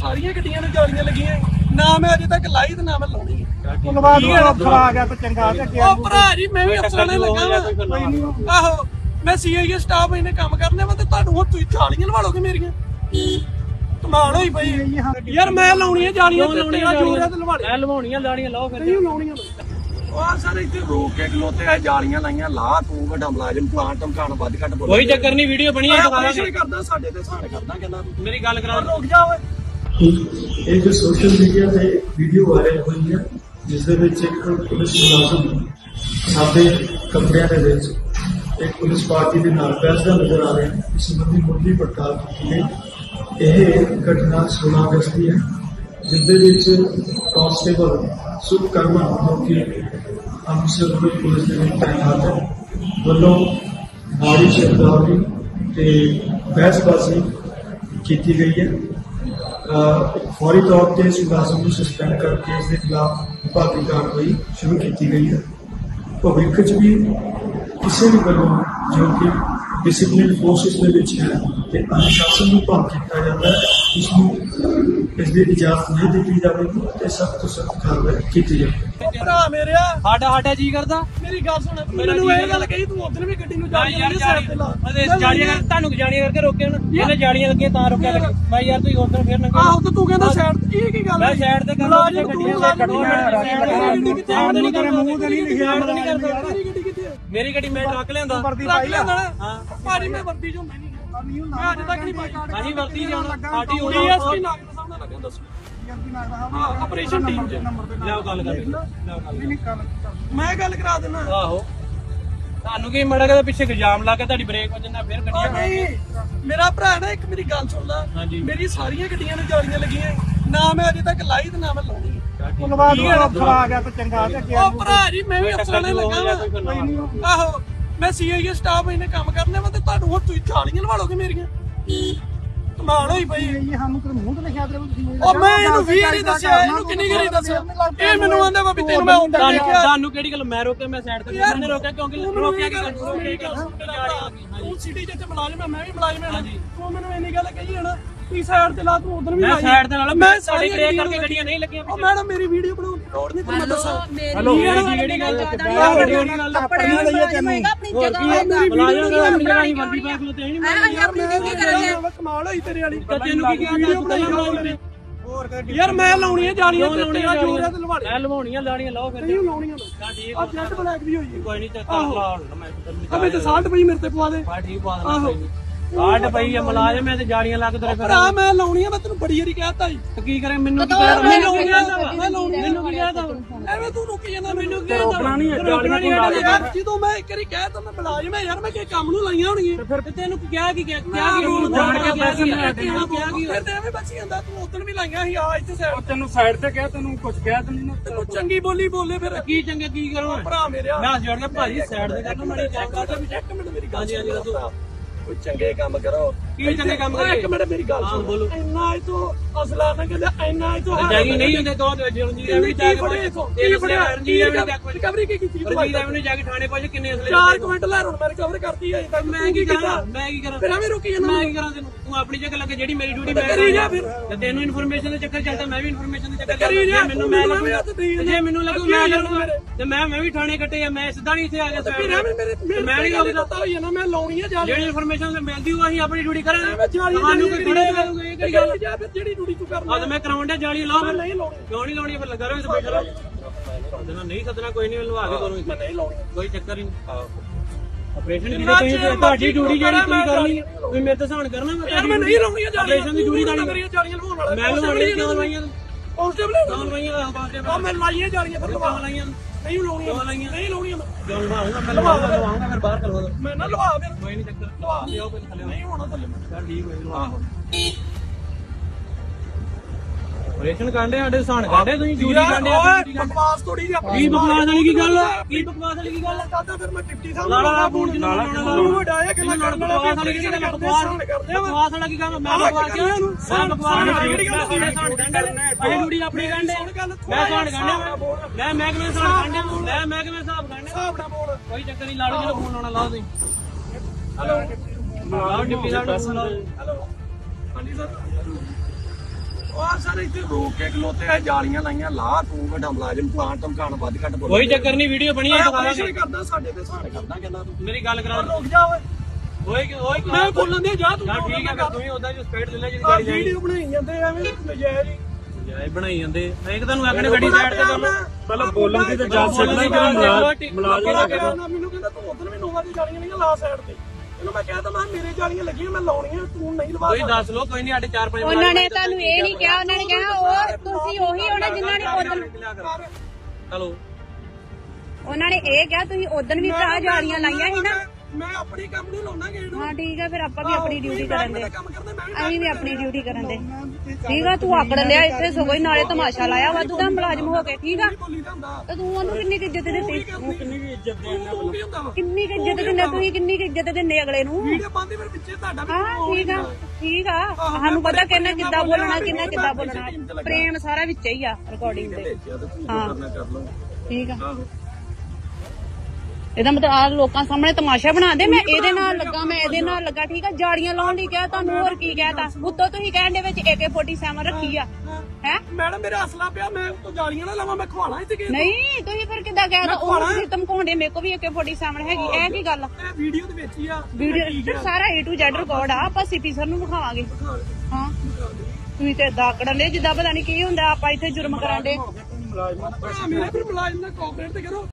ਸਾਰੀਆਂ ਗੱਡੀਆਂ ਨੂੰ ਜਾਲੀਆਂ ਲੱਗੀਆਂ ਨਾ ਮੈਂ ਅਜੇ ਤੱਕ ਲਾਈ ਤੇ ਨਾ ਮੈਂ ਲਾਉਣੀ ਅਫਸਰ ਆ ਗਿਆ ਤਾਂ ਚੰਗਾ ਤੇ ਅੱਗੇ ਉਹ ਭਰਾ ਜੀ ਮੈਂ ਵੀ ਅਫਸਰਾਂ ਨੇ ਲੱਗਾ ਵਾ ਆਹੋ ਮੈਂ ਸੀਆਈਏ ਸਟਾਫ ਇਹਨੇ ਕੰਮ ਕਰਨੇ ਵਾ ਤੇ ਤੁਹਾਨੂੰ ਹੁਣ ਤੁਸੀਂ ਜਾਲੀਆਂ ਲਵਾਲੋਗੇ ਮੇਰੀਆਂ ਕਮਾਲ ਹੋਈ ਪਈ ਯਾਰ ਮੈਂ ਲਾਉਣੀਆਂ ਜਾਲੀਆਂ ਤੇ ਤੇਰਾ ਜੋਰ ਹੈ ਤੇ ਲਵਾ ਲੈ ਲਵਾਉਣੀਆਂ ਲਾਣੀਆਂ ਲਾਓ ਫਿਰ ਨਹੀਂ ਲਾਉਣੀਆਂ ਉਹ ਸਾਰੇ ਇੱਥੇ ਰੋਕ ਕੇ ਖਲੋਤੇ ਆ ਜਾਲੀਆਂ ਲਾਈਆਂ ਲਾ ਤੂੰ ਵੱਡਾ ਮੁਲਾਜ਼ਮ ਪਲਾਂਟ ਟਮਕਾਣ ਵੱਧ ਘੱਟ ਬੋਲ ਕੋਈ ਚੱਕਰ ਨਹੀਂ ਵੀਡੀਓ ਬਣੀ ਹੈ ਦੁਬਾਰਾ ਕਰਦਾ ਸਾਡੇ ਤੇ ਸਾਨ ਕਰਦਾ ਕਹਿੰਦਾ ਮੇਰੀ ਗੱਲ ਕਰਾ ਰੁਕ ਜਾ ਓਏ ਇਹ ਜੋ ਸੋਸ਼ਲ ਮੀਡੀਆ ਤੇ ਵੀਡੀਓ ਵਾਇਰਲ ਹੋਈ ਹੈ ਜਿਸ ਦੇ ਵਿੱਚ ਇੱਕ ਪੁਲਿਸ ਮੁਲਾਜ਼ਮ ਸਾਡੇ ਕਮਰਿਆਂ ਦੇ ਵਿੱਚ ਇੱਕ ਪੁਲਿਸ ਪਾਰਟੀ ਦੇ ਨਾਲ ਬੈਠਦਾ ਨਜ਼ਰ ਆ ਰਿਹਾ ਹੈ। ਇਸ ਸੰਬੰਧੀ ਮੁੱਢਲੀ ਪੜਤਾਲ ਕੀਤੀ ਗਈ। ਇਹ ਘਟਨਾ 16 ਅਗਸਤ ਦੀ ਹੈ ਜਿਸ ਦੇ ਵਿੱਚ ਕਾਂਸਟੇਬਲ ਸੁਖਕਰਮਨ ਜੋ ਕਿ ਅੰਮ੍ਰਿਤਸਰ ਪੁਲਿਸ ਦੇ ਵਿੱਚ ਤਾਇਨਾਤ ਹੈ ਵੱਲੋਂ ਮਾੜੀ ਸ਼ਬਦਾਵਲੀ ਤੇ ਬਹਿਸਬਾਜ਼ੀ ਕੀਤੀ ਗਈ ਹੈ। फौरी तौर पर इस मुलाजिम को सस्पेंड करके इसके खिलाफ विभागी कार्रवाई शुरू की गई है। भविख च भी किसी भी वालों जो कि डिसिपलिन फोर्सिस है अनुशासन को भंग किया जाता है उसमें इसकी इजाजत नहीं दी जाएगी सख्त तो सख्त कार्रवाई की जाएगी। ਭਰਾ ਮੇਰਿਆ ਸਾਡਾ ਜੀ ਕਰਦਾ ਮੇਰੀ ਗੱਲ ਸੁਣ ਮੈਨੂੰ ਇਹ ਗੱਲ ਕਹੀ ਤੂੰ ਉਧਰ ਵੀ ਗੱਡੀ ਨੂੰ ਜਾਲੀਆਂ ਜਾਲੀਆਂ ਤੁਹਾਨੂੰ ਜਾਲੀਆਂ ਕਰਕੇ ਰੋਕਿਆ ਨਾ ਇਹਨੇ ਜਾਲੀਆਂ ਲੱਗੀਆਂ ਤਾਂ ਰੋਕਿਆ ਲੱਗੇ ਮੈਂ ਯਾਰ ਤੁਸੀਂ ਉਧਰ ਫੇਰ ਨੰਗੇ ਆਹੋ ਤੇ ਤੂੰ ਕਹਿੰਦਾ ਸਾਈਡ ਇਹ ਕੀ ਗੱਲ ਮੈਂ ਸਾਈਡ ਤੇ ਕਰਦਾ ਮੇਰੀ ਗੱਡੀ ਮੈਂ ਟਰੱਕ ਲਿਆਂਦਾ ਭਾਜੀ ਮੈਂ ਵਰਦੀ ਜੋ ਮੈਂ ਨਹੀਂ ਅੱਜ ਤੱਕ ਨਹੀਂ ਪਾਈ ਹਾਂਜੀ ਵਰਦੀ ਜਾਣਾ ਸਾਡੀ ਉਹ ਡੀਐਸਪੀ ਨਾਗਰ ਸਾਹਿਬ ਨਾਲ ਲੱਗਿਆ ਦੱਸੋ ਆਪਰੇਸ਼ਨ ਟੀਮ ਚ ਲਿਆਓ ਗੱਲ ਕਰ ਮੈਂ ਗੱਲ ਕਰਾ ਦਿੰਦਾ ਆਹੋ ਤੁਹਾਨੂੰ ਕੀ ਮੜਾ ਕੇ ਪਿੱਛੇ ਇਲਜ਼ਾਮ ਲਾ ਕੇ ਤੁਹਾਡੀ ਬ੍ਰੇਕ ਵੱਜਣਾ ਫਿਰ ਗੱਡੀਆਂ ਨਹੀਂ ਮੇਰਾ ਭਰਾ ਨਾ ਇੱਕ ਮੇਰੀ ਗੱਲ ਸੁਣ ਲਾ ਮੇਰੀ ਸਾਰੀਆਂ ਗੱਡੀਆਂ ਨੂੰ ਜਾਲੀਆਂ ਲੱਗੀਆਂ ਨਾ ਮੈਂ ਅਜੇ ਤੱਕ ਲਾਈ ਤੇ ਨਾ ਮੈਂ ਲਾਉਣੀ ਅਫਸਰ ਆ ਗਿਆ ਤਾਂ ਚੰਗਾ ਤੇ ਅੱਗੇ ਉਹ ਭਰਾ ਜੀ ਮੈਂ ਵੀ ਅਫਸਰਾਂ ਨੇ ਲੱਗਾ ਵਾ ਆਹੋ ਮੈਂ ਸੀਆਈਏ ਸਟਾਫ ਇਹਨੇ ਕੰਮ ਕਰਨੇ ਵਾ ਤੇ ਤੁਹਾਨੂੰ ਹੁਣ ਤੁਸੀਂ ਜਾਲੀਆਂ ਲਵਾਲੋਗੇ ਮੇਰੀਆਂ ਕਮਾਲ ਹੋਈ ਪਈ ਸਾਨੂੰ ਤੇ ਮੂੰਹ ਤੇ ਲਿਖਿਆ ਤੇ ਤੁਸੀਂ ਉਹ ਮੈਂ ਇਹਨੂੰ 20 ਵਾਰੀ ਦੱਸਿਆ ਇਹਨੂੰ ਕਿੰਨੀ ਵਾਰੀ ਦੱਸਿਆ ਇਹ ਮੈਨੂੰ ਆਂਦਾ ਵਾ ਵੀ ਤੈਨੂੰ ਮੈਂ ਹੁੰਦਾ ਦੇਖਿਆ ਤੁਹਾਨੂੰ ਕਿਹੜੀ ਗੱਲ ਮੈਂ ਰੋਕਿਆ ਮੈਂ ਸਾਈਡ ਤੇ ਮੈਨੇ ਰੋਕਿਆ ਕਿਉਂਕਿ ਰੋਕਿਆ ਕਿ ਤੂੰ ਸਿਟੀ ਚ ਮੁਲਾਜ਼ਮ ਮੈਂ ਵੀ ਮੁਲਾਜ਼ਮ ਹਾਂ ਤੂੰ ਮੈਨੂੰ ਇੰਨੀ ਗੱਲ ਕਹੀ ਹੈ ਨਾ ਤੀ ਸਾਈਡ ਤੇ ਲਾ ਤੂੰ ਉਧਰ ਵੀ ਮੈਂ ਸਾਈਡ ਤੇ ਨਾਲ ਮੈਂ ਸਾਡੀ ਬ੍ਰੇਕ ਕਰਕੇ ਗੱਡੀਆਂ ਨਹੀਂ ਲੱਗੀਆਂ ਉਹ ਮੈਡਮ ਮੇਰੀ ਵੀਡੀਓ ਬਣਾਉਣ ਦੀ ਲੋੜ ਨਹੀਂ ਤੈਨੂੰ ਦੱਸਾਂ ਹੈਲੋ ਜਿਹੜੀ ਗੱਲ ਵੱਡੀ ਗੱਲ ਕੱਪੜਿਆਂ ਲਈ ਤੈਨੂੰ ਆਪਣੀ ਜਗ੍ਹਾ ਆਪਣੀ ਜਗ੍ਹਾ ਹੀ ਵਰਦੀ ਪਾ ਕੇ ਤੇ ਨਹੀਂ ਕਮਾਲ ਹੋਈ ਤੇਰੇ ਵਾਲੀ ਤੈਨੂੰ ਕੀ ਕਿਹਾ ਵੀਡੀਓ ਬਣਾਈ ਯਾਰ ਮੈਂ ਲਾਉਣੀਆਂ ਜਾਲੀਆਂ ਤੇ ਤੇਰਾ ਜੋਰ ਹੈ ਤੇ ਲਵਾ ਲੈ ਲਵਾਉਣੀਆਂ ਲਾਣੀਆਂ ਲਾਓ ਫਿਰ ਨਹੀਂ ਲਾਉਣੀਆਂ ਤਾਂ ਠੀਕ ਆ ਜੈਟ ਬਲੈਕ ਵੀ ਹੋਈ ਕੋਈ ਨਹੀਂ ਚੱਕਰ ਲਾ ਹੁਣ ਮੈਂ ਅਬੇ ਤੇ 60 ਪਈ ਮੇਰੇ ਤੇ ਪਵਾ ਦੇ ਬਾ ਠੀਕ ਪਾ ਦੇਣਾ ਕੋਈ ਨਹੀਂ ਕਾਟ ਪਈ ਆ ਮੁਲਾਜ਼ਮ ਐ ਤੇ ਜਾੜੀਆਂ ਲੱਗ ਤੇਰੇ ਫਿਰ ਭਰਾ ਮੈਂ ਲਾਉਣੀਆਂ ਮੈਂ ਤੈਨੂੰ ਬੜੀ ਵਾਰੀ ਕਹਿਤਾ ਜੀ ਕੀ ਕਰੇ ਮੈਨੂੰ ਕੀ ਕਹਿ ਮੈਂ ਲਾਉਣੀਆਂ ਮੈਨੂੰ ਕੀ ਕਹਿਦਾ ਐਵੇਂ ਤੂੰ ਰੁਕੀ ਜਾਂਦਾ ਮੈਨੂੰ ਕੀ ਰੋਕਣਾ ਨਹੀਂ ਯਾਰ ਜਦੋਂ ਮੈਂ ਇੱਕ ਵਾਰੀ ਕਹਿਤਾ ਮੈਂ ਮੁਲਾਜ਼ਮ ਐ ਯਾਰ ਮੈਂ ਕਿ ਕੰਮ ਨੂੰ ਲਾਈਆਂ ਹੋਣਗੀਆਂ ਫਿਰ ਤੈਨੂੰ ਕਿਹਾ ਕੀ ਜਾਣ ਕੇ ਪੈਸੇ ਲੈ ਕੇ ਕਿਹਾ ਕੀ ਫਿਰ ਐਵੇਂ ਬਚੀ ਜਾਂਦਾ ਤੂੰ ਉਦੋਂ ਵੀ ਲਾਈਆਂ ਸੀ ਆ ਇੱਥੇ ਸਾਈਡ ਤੈਨੂੰ ਸਾਈਡ ਤੇ ਕਿਹਾ ਤੈਨੂੰ ਕੁਝ ਕਿਹਾ ਤੈਨੂੰ ਚੰਗੀ ਬੋਲੀ ਬੋਲੇ ਫਿਰ ਕੀ ਚੰਗੇ ਕੀ ਕਰੋ ਭਰਾ ਮੇਰਿਆ ਮੈਂ ਜੋੜ ਕੇ ਭਾਜੀ ਸਾਈਡ ਤੇ ਕਰਨਾ ਮਾੜੀ ਚੈੱਕ ਕਰ ਇੱਕ ਮਿੰਟ ਮੇਰੀ ਗੱਲ ਜੀ ਦੱਸੋ ਕੋਈ ਚੰਗੇ ਕੰਮ ਕਰੋ ਕੀ ਚੰਗੇ ਕੰਮ ਕਰੀਏ ਇੱਕ ਮਿੰਟ ਮੇਰੀ ਗੱਲ ਸੁਣ ਬੋਲੋ ਇੰਨਾ ਇਹ ਤੋਂ ਅਸਲਾ ਨਾ ਕਹਿੰਦੇ ਇੰਨਾ ਇਹ ਤੋਂ ਜਾਗੀ ਨਹੀਂ ਹੁੰਦੇ ਤੋਂ ਰਣਜੀਤ ਐਵੇਂ ਜਾ ਕੇ ਰਿਕਵਰੀ ਕੀ ਕੀਤੀ ਰਣਜੀਤ ਐਵੇਂ ਜਾ ਕੇ ਥਾਣੇ ਪਹੁੰਚ ਕਿੰਨੇ ਅਸਲੇ 4 ਕੁਇੰਟਲ ਲੈ ਹੁਣ ਮੈਂ ਰਿਕਵਰ ਕਰਤੀ ਹੈ ਤੱਕ ਮੈਂ ਕੀ ਕਰਾਂ ਫਿਰ ਐਵੇਂ ਰੁਕੀ ਜਾਂਦਾ ਮੈਂ ਕੀ ਕਰਾਂ ਤੂੰ ਆਪਣੀ ਜਗ੍ਹਾ ਲੱਗੇ ਜਿਹੜੀ ਮੇਰੀ ਡਿਊਟੀ ਮੈਂ ਕਰੀ ਜਾ ਫਿਰ ਤੇ ਤੈਨੂੰ ਇਨਫੋਰਮੇਸ਼ਨ ਦੇ ਚੱਕਰ ਚੱਲਦਾ ਮੈਂ ਵੀ ਇਨਫੋਰਮੇਸ਼ਨ ਦੇ ਚੱਕਰ ਕਰੀ ਜਾ ਮੈਨੂੰ ਮੈਂ ਜੇ ਮੈਨੂੰ ਲੱਗੂ ਮੈਂ ਕਰੂੰਗਾ ਤੇ ਮੈਂ ਵੀ ਥਾਣੇ ਕੱਟੇ ਆ ਮੈਂ ਸਿੱਧਾ ਨਹੀਂ ਇੱਥੇ ਆ ਗਿਆ ਫਿਰ ਮੈਂ ਨਹੀਂ ਗੱਲ ਪਤਾ ਹੋਈ ਨਾ ਮੈਂ ਲਾਉਣੀ ਆ ਜਾ ਜਿਹੜੀ ਇਨਫੋਰਮੇਸ਼ਨ ਮਿਲਦੀ ਉਹ ਅਸੀਂ ਆਪਣੀ ਡਿਊਟੀ ਕਰਾਂਗੇ ਤੁਹਾਨੂੰ ਕੋਈ ਥੋੜੇ ਕਰੂਗੇ ਇਹ ਗੱਲ ਜਾ ਫਿਰ ਜਿਹੜੀ ਡਿਊਟੀ ਤੂੰ ਕਰਨਾ ਆ ਮੈਂ ਕਰਾਉਣ ਡਿਆ ਜਾਲੀ ਲਾਓ ਨਹੀਂ ਲਾਉਣੀ ਕਿਉਂ ਨਹੀਂ ਲਾਉਣੀ ਫਿਰ ਲੱਗਾ ਰਹੋ ਤੇ ਬੈਠਾ ਰਹੋ ਨਹੀਂ ਸੱਦਣਾ ਕੋਈ ਨਹੀਂ ਮੈਨੂੰ ਆ ਕੇ ਕਰੂੰਗੀ ਮੈਂ ਨਹੀਂ ਲਾਉਣੀ ਕੋਈ ਚੱਕਰ ਹੀ ਨਹੀਂ ਆਪਰੇਸ਼ਨ ਦੀ ਤੁਸੀਂ ਤੁਹਾਡੀ ਡਿਊਟੀ ਜਿਹੜੀ ਤੁਸੀਂ ਕਰਨੀ ਤੁਸੀਂ ਮੇਰੇ ਤੇ ਸਹਾਨ ਕਰਨਾ ਮੈਂ ਨਹੀਂ ਲਾਉਣੀ ਆਪਰੇਸ਼ਨ ਦੀ ਡਿਊਟੀ ਤਾਂ ਮੇਰੀਆਂ ਜਾਲੀਆਂ ਲਵਾਉਣ ਵਾਲਾ ਮੈਂ ਲਵਾਉਣੀ ਕਿਉਂ ਲਵਾਈਆਂ ਕਾਂਸਟੇਬਲ ਕਿਉਂ ਲਵਾਈਆਂ ਆ ਮੈਂ ਲਾਈਆਂ ਜਾਲੀਆਂ ਫਿਰ ਲਵਾ ਲਾਈਆਂ ਨਹੀਂ ਲਾਉਣੀਆਂ ਨਹੀਂ ਲਾਉਣੀਆਂ ਕਿਉਂ ਲਵਾਉਂਗਾ ਮੈਂ ਲਵਾਉਂਗਾ ਫਿਰ ਬਾਹਰ ਕਰਵਾ ਦੋ ਮੈਂ ਨਾ ਲਵਾ ਫਿਰ ਕੋਈ ਨਹੀਂ ਚੱਕਰ ਲਵਾ ਲਿਆਓ ਪਹਿਲੇ ਥੱਲੇ ਨਹੀਂ ਹੋਣਾ ਥੱਲੇ ਚੱਲ ਠੀਕ ਹੋਈ ਲਵਾ ਆਪਰੇਸ਼ਨ ਕਾਂਡੇ ਸਾਡੇ ਸਹਾਨ ਕਾਂਡੇ ਤੁਸੀਂ ਡਿਊਟੀ ਕਾਂਡੇ ਬਕਵਾਸ ਥੋੜੀ ਜਿਹੀ ਕੀ ਬਕਵਾਸ ਵਾਲੀ ਕੀ ਗੱਲ ਕੀ ਬਕਵਾਸ ਵਾਲੀ ਕੀ ਗੱਲ ਦਾਦਾ ਫਿਰ ਮੈਂ ਡਿਪਟੀ ਸਾਹਿਬ ਲਾਲਾ ਫੋਨ ਚ ਨੂੰ ਵਡਾਇਆ ਕਿ ਮੈਂ ਕਰਨ ਵਾਲਾ ਬਕਵਾਸ ਵਾਲੀ ਕੀ ਗੱਲ ਬਕਵਾਸ ਵਾਲਾ ਕੀ ਗੱਲ ਮੈਂ ਬਕਵਾਸ ਕਿਉਂ ਮੈਂ ਬਕਵਾਸ ਨਹੀਂ ਡਿਊਟੀ ਆਪਣੀ ਕਾਂਡੇ ਮੈਂ ਸਹਾਨ ਕਾਂਡੇ ਮੈਂ ਮਹਿਕਮੇ ਸਹਾਨ ਕਾਂਡੇ ਮੈਂ ਮਹਿਕਮੇ ਹਿਸਾਬ ਕਾਂਡੇ ਹਿਸਾਬ ਨਾਲ ਬੋਲ ਕੋਈ ਚੱਕਰ ਨਹੀਂ ਲਾੜੂ ਜਿਹਨੂੰ ਫੋਨ ਲਾਉਣਾ ਲਾਓ ਤੁਸੀਂ ਹੈਲੋ ਲਾਓ ਡਿਪਟੀ ਸਾਹਿਬ ਨੂੰ ਫੋਨ ਲਾਓ ਹੈਲੋ ਹਾਂਜੀ ਸਰ ਉਹ ਸਰ ਇੱਥੇ ਰੋਕ ਕੇ ਖਲੋਤੇ ਆ ਜਾਲੀਆਂ ਲਾਈਆਂ ਲਾ ਤੂੰ ਵੱਡਾ ਮੁਲਾਜ਼ਮ ਪਲਾਂਟ ਧਮਕਾਣ ਵੱਧ ਘੱਟ ਬੋਲ ਕੋਈ ਚੱਕਰ ਨਹੀਂ ਵੀਡੀਓ ਬਣੀ ਹੈ ਆਪਰੇਸ਼ਨ ਕਰਦਾ ਸਾਡੇ ਤੇ ਸਾਨ ਕਰਦਾ ਕਹਿੰਦਾ ਤੂੰ ਮੇਰੀ ਗੱਲ ਕਰਾ ਰੁਕ ਜਾ ਓਏ ਓਏ ਮੈਂ ਬੋਲਣ ਦੇ ਜਾ ਤੂੰ ਠੀਕ ਹੈ ਤੂੰ ਹੀ ਉਹਦਾ ਜੋ ਸਪੀਡ ਲੈ ਲੈ ਜਿਹੜੀ ਗਾੜੀ ਜਾਣੀ ਵੀਡੀਓ ਬਣਾਈ ਜਾਂਦੇ ਐਵੇਂ ਨਜਾਇਜ਼ ਹੀ ਜਾਏ ਬਣਾਈ ਜਾਂਦੇ ਮੈਂ ਤੁਹਾਨੂੰ ਆਖਣੇ ਗੱਡੀ ਸਾਈਡ ਤੇ ਕਰ ਲਓ ਪਹਿਲਾਂ ਬੋਲਣ ਦੀ ਤਾਂ ਜਾਂਚ ਸਕਦਾ ਕਿ ਮੁਲਾਜ਼ਮ ਮੈਨੂੰ ਕਹਿੰਦਾ ਤੂੰ ਉਧਰ ਵੀ ਨੋਵਾ ਦੀ ਜਾਲੀਆਂ ਨਹੀਂ ਲਾ ਸਾਈਡ ਤੇ ਇਹਨੂੰ ਮੈਂ ਕਹਿ ਤਾ ਮੈਂ ਮੇਰੇ ਜਾਲੀਆਂ ਲੱਗੀਆਂ ਮੈਂ ਲਾਉਣੀਆਂ ਤੂੰ ਨਹੀਂ ਲਵਾ ਕੋਈ ਦੱਸ ਲੋ ਕੋਈ ਨਹੀਂ ਸਾਡੇ 4-5 ਉਹਨਾਂ ਨੇ ਤੁਹਾਨੂੰ ਇਹ ਨਹੀਂ ਕਿਹਾ ਉਹਨਾਂ ਨੇ ਕਿਹਾ ਉਹ ਤੁਸੀਂ ਉਹੀ ਹੋਣਾ ਜਿਨ੍ਹਾਂ ਨੇ ਉਦੋਂ ਚਲੋ ਉਹਨਾਂ ਨੇ ਇਹ ਕਿਹਾ ਤੁਸੀਂ ਉਦੋਂ ਵੀ ਭਰਾ ਜਾਲੀਆਂ ਲਾਈਆਂ ਸੀ ਨਾ ਮੈਂ ਆਪਣੀ ਕੰਮ ਨੂੰ ਲਾਉਣਾ ਗੇੜ ਹਾਂ ਠੀਕ ਆ ਫਿਰ ਆਪਾਂ ਵੀ ਆਪਣੀ ਡਿਊਟੀ ਕਰਨ ਦੇ ਕੰਮ ਕਰਦੇ ਮੈਂ ਅਸੀਂ ਵੀ ਆਪਣੀ ਡਿਊਟੀ ਕਰਨ ਦੇ ਠੀਕ ਆ ਤੂੰ ਆਕੜ ਲਿਆ ਇੱਥੇ ਸਗੋਂ ਹੀ ਨਾਲੇ ਤਮਾਸ਼ਾ ਲਾਇਆ ਵਾਧੂ ਦਾ ਮੁਲਾਜ਼ਮ ਹੋ ਕੇ ਠੀਕ ਆ ਬੋਲੀ ਦਾ ਹੁੰਦਾ ਤੇ ਤੂੰ ਉਹਨੂੰ ਕਿੰਨੀ ਕੁ ਇੱਜ਼ਤ ਦਿੱਤੀ ਕਿੰਨੀ ਵੀ ਇੱਜ਼ਤ ਦੇਣਾ ਤੂੰ ਕੀ ਹੁੰਦਾ ਵਾ ਕਿੰਨੀ ਕੁ ਇੱਜ਼ਤ ਦਿੰਦੇ ਤੁਸੀਂ ਕਿੰਨੀ ਕੁ ਇੱਜ਼ਤ ਦਿੰਦੇ ਅਗਲੇ ਨੂੰ ਵੀਡੀਓ ਪਾਉਂਦੀ ਫਿਰ ਪਿੱਛੇ ਤੁਹਾਡਾ ਵੀ ਹਾਂ ਠੀਕ ਆ ਸਾਨੂੰ ਪਤਾ ਕਿੰਨਾ ਕਿੱਦਾਂ ਬੋਲਣਾ ਕਿੰਨਾ ਕਿੱਦਾਂ ਬੋਲਣਾ ਪ੍ਰੇਮ ਸਾਰਾ ਵਿੱਚ ਹੀ ਆ ਰਿਕਾਰਡਿੰਗ ਦੇ ਹਾਂ ਕਰ ਲਓ ਠੀਕ ਆ ਇਹਦਾ ਮਤਲਬ ਆ ਲੋਕਾਂ ਸਾਹਮਣੇ ਤਮਾਸ਼ਾ ਬਣਾ ਦੇ ਮੈਂ ਇਹਦੇ ਨਾਲ ਲੱਗਾ ਮੈਂ ਇਹਦੇ ਨਾਲ ਲੱਗਾ ਠੀਕ ਆ ਜਾੜੀਆਂ ਲਾਉਣ ਲਈ ਕਿਹਾ ਤੁਹਾਨੂੰ ਹੋਰ ਕੀ ਕਹਿਤਾ ਉੱਤੋਂ ਤੁਸੀਂ ਕਹਿਣ ਦੇ ਵਿੱਚ AK-47 ਰੱਖੀ ਆ ਹੈ ਮੈਡਮ ਮੇਰਾ ਅਸਲਾ ਪਿਆ ਮੈਂ ਉੱਤੋਂ ਜਾਲੀਆਂ ਨਾ ਲਾਵਾਂ ਮੈਂ ਖਵਾਣਾ ਇੱਥੇ ਕਿ ਨਹੀਂ ਤੁਸੀਂ ਫਿਰ ਕਿੱਦਾਂ ਕਹਿਤਾ ਉਹ ਤੁਸੀਂ ਧਮਕਾਉਂਦੇ ਮੇਰੇ ਕੋ ਵੀ AK-47 ਹੈਗੀ ਇਹ ਕੀ ਗੱਲ ਇਹ ਵੀਡੀਓ ਦੇ ਵਿੱਚ ਹੀ ਆ ਵੀਡੀਓ ਸਾਰਾ A to Z ਰਿਕਾਰਡ ਆ ਆਪਾਂ ਸੀਪੀ ਸਰ ਨੂੰ ਵਿਖਾਵਾਂਗੇ ਹਾਂ ਤੁਸੀਂ ਤੇ ਦਾਕੜਨ ਦੇ ਜਿੱਦਾਂ ਪਤਾ ਨਹੀਂ ਕੀ ਹੁੰਦਾ ਆਪਾਂ ਇੱਥੇ ਜੁਰਮ ਕਰਾਂਦੇ ਮੇਰੇ ਫਿਰ ਮੁਲਾਜ਼ਮ ਨਾਲ ਕੋਆਪਰੇਟ ਤੇ ਕਰੋ